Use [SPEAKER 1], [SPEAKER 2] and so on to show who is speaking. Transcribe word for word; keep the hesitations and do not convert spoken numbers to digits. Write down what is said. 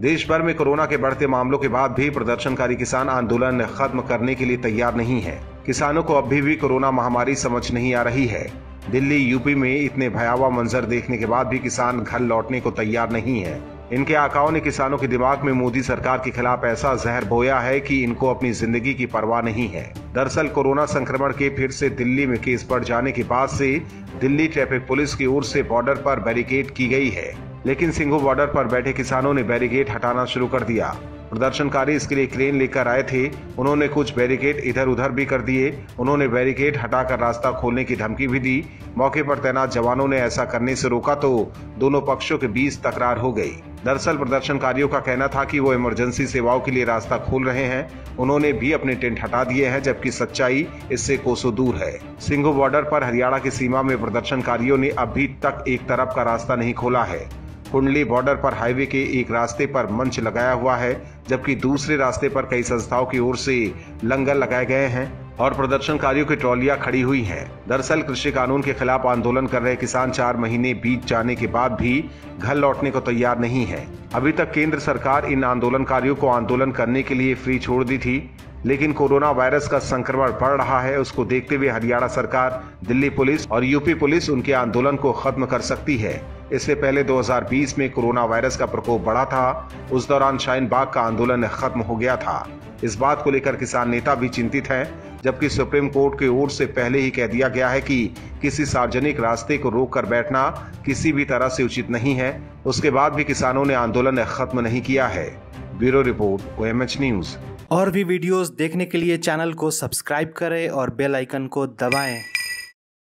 [SPEAKER 1] देश भर में कोरोना के बढ़ते मामलों के बाद भी प्रदर्शनकारी किसान आंदोलन खत्म करने के लिए तैयार नहीं है। किसानों को अभी भी कोरोना महामारी समझ नहीं आ रही है। दिल्ली, यूपी में इतने भयावह मंजर देखने के बाद भी किसान घर लौटने को तैयार नहीं है। इनके आकाओं ने किसानों के दिमाग में मोदी सरकार के खिलाफ ऐसा जहर बोया है कि इनको अपनी जिंदगी की परवाह नहीं है। दरअसल कोरोना संक्रमण के फिर से दिल्ली में केस बढ़ जाने के बाद से दिल्ली ट्रैफिक पुलिस की ओर से बॉर्डर पर बैरिकेड की गई है, लेकिन सिंघू बॉर्डर पर बैठे किसानों ने बैरिकेड हटाना शुरू कर दिया। प्रदर्शनकारी इसके लिए क्रेन लेकर आए थे। उन्होंने कुछ बैरिकेड इधर उधर भी कर दिए। उन्होंने बैरिकेड हटाकर रास्ता खोलने की धमकी भी दी। मौके पर तैनात जवानों ने ऐसा करने से रोका तो दोनों पक्षों के बीच तकरार हो गई। दरअसल प्रदर्शनकारियों का कहना था कि वो इमरजेंसी सेवाओं के लिए रास्ता खोल रहे हैं। उन्होंने भी अपने टेंट हटा दिए हैं, जबकि सच्चाई इससे कोसों दूर है। सिंघू बॉर्डर पर हरियाणा की सीमा में प्रदर्शनकारियों ने अभी तक एक तरफ का रास्ता नहीं खोला है। कुंडली बॉर्डर पर हाईवे के एक रास्ते पर मंच लगाया हुआ है, जबकि दूसरे रास्ते पर कई संस्थाओं की ओर से लंगर लगाए गए हैं और प्रदर्शनकारियों की ट्रॉलियां खड़ी हुई हैं। दरअसल कृषि कानून के खिलाफ आंदोलन कर रहे किसान चार महीने बीत जाने के बाद भी घर लौटने को तैयार नहीं है। अभी तक केंद्र सरकार इन आंदोलनकारियों को आंदोलन करने के लिए फ्री छोड़ दी थी, लेकिन कोरोना वायरस का संक्रमण बढ़ रहा है। उसको देखते हुए हरियाणा सरकार, दिल्ली पुलिस और यूपी पुलिस उनके आंदोलन को खत्म कर सकती है। इससे पहले दो हज़ार बीस में कोरोना वायरस का प्रकोप बढ़ा था। उस दौरान शाहीन बाग का आंदोलन खत्म हो गया था। इस बात को लेकर किसान नेता भी चिंतित हैं, जबकि सुप्रीम कोर्ट की ओर से पहले ही कह दिया गया है कि किसी सार्वजनिक रास्ते को रोक कर बैठना किसी भी तरह से उचित नहीं है। उसके बाद भी किसानों ने आंदोलन खत्म नहीं किया है। Bureau report, O M H news.
[SPEAKER 2] और भी वीडियोस देखने के लिए चैनल को सब्सक्राइब करें और बेल आइकन को दबाएं।